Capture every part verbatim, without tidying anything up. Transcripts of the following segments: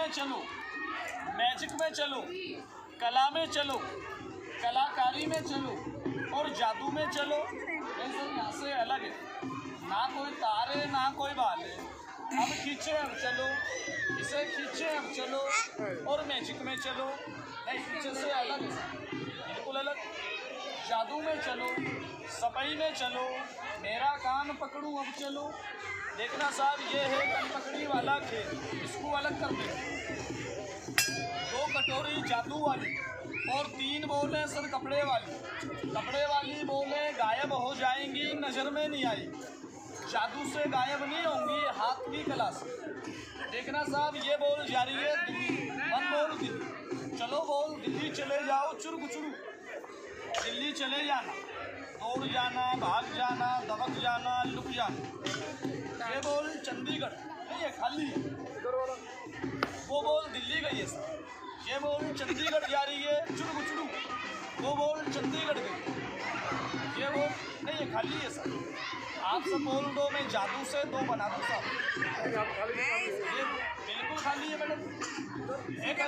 में चलो, मैजिक में चलो, कला में चलो, कलाकारी में चलो और जादू में चलो। सर यहाँ से अलग है, ना कोई तार है ना कोई बाल है। अब खींचे अब चलो, इसे खींचे अब चलो और मैजिक में चलो। नहीं, पीछे से अलग है, बिल्कुल अलग। जादू में चलो, सफाई में चलो, मेरा कान पकड़ूं अब चलो। देखना साहब, ये है कन पकड़ी वाला खेल, इसको अलग कर दे। दो कटोरी जादू वाली और तीन बोले सर कपड़े वाली। कपड़े वाली बोले गायब हो जाएंगी, नज़र में नहीं आई। जादू से गायब नहीं होंगी, हाथ की कला से। देखना साहब, ये बोल जारी है दिल्ली, मन बोल दिल्ली। चलो बोल दिल्ली चले जाओ, चुरुक चुरुक दिल्ली चले जाना, दौड़ जाना, भाग जाना, दबक जाना, लुक जाना। ये बोल चंडीगढ़ नहीं है, खाली वो बोल दिल्ली गई है सर। ये बोल चंडीगढ़ जा रही है, चुरुक चुरुक वो बोल चंडीगढ़ गई। ये बोल नहीं है, खाली है सर। आप सब बोल दो, मैं जादू से दो बना दूँ साहब। ये बिल्कुल खाली है मैडम, एक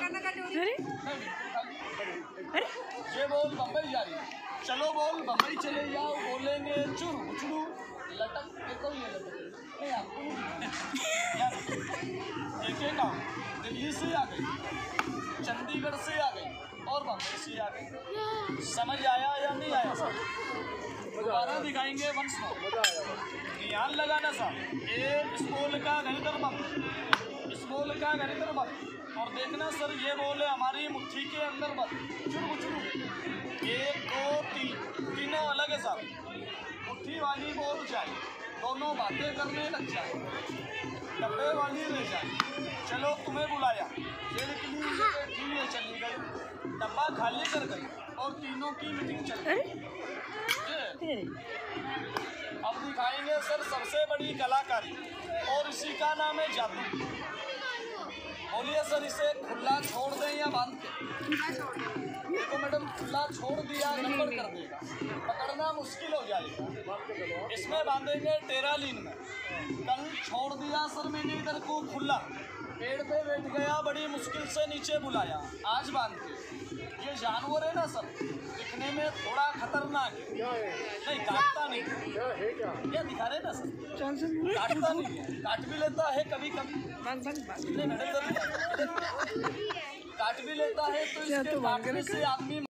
ये बोल बम्बई जा रही है। चलो बोल बम्बई चले जाओ, बोलेंगे चुरू चुरू लटक। देखो ये लटक नहीं, आपको देखिए ना, दिल्ली से आ गई, चंडीगढ़ से आ गई और बम्बई से आ गई। समझ आया या नहीं आया सर? दोबारा दिखाएंगे वंश में, ध्यान लगाना साहब। एक इस बोल का गणितर बम, इस बोल का गणितर बम और देखना सर, ये बोले हमारी मुट्ठी के अंदर बम। चुरू चुरू एक दो तीन, तीनों अलग है साहब। मुट्ठी वाली बोल जाए, दोनों बातें करने लग जाए, डब्बे वाली रह जाए। चलो तुम्हें बुलाया, ये निकली चली गई, डब्बा खाली कर गई और तीनों की मीटिंग चल गई। अब दिखाएंगे सर सबसे बड़ी कलाकारी और इसी का नाम है जादू। बोलिए सर, इसे खुला छोड़ दें या बांध के? देखो मैडम, खुला छोड़ दिया गड़बड़ कर देगा, पकड़ना मुश्किल हो जाएगा। इसमें बांधेंगे टेरालीन में। कल छोड़ दिया सर मैंने इधर को खुला, पेड़ पे बैठ गया, बड़ी मुश्किल से नीचे बुलाया, आज बांध के। ये जानवर है ना सर, दिखने में थोड़ा खतरनाक है, नहीं काटता नहीं है। ये दिखा रहे ना सर, काटता नहीं है, काट भी लेता है कभी कभी, नहीं काट भी लेता है तो इसके काटने से आदमी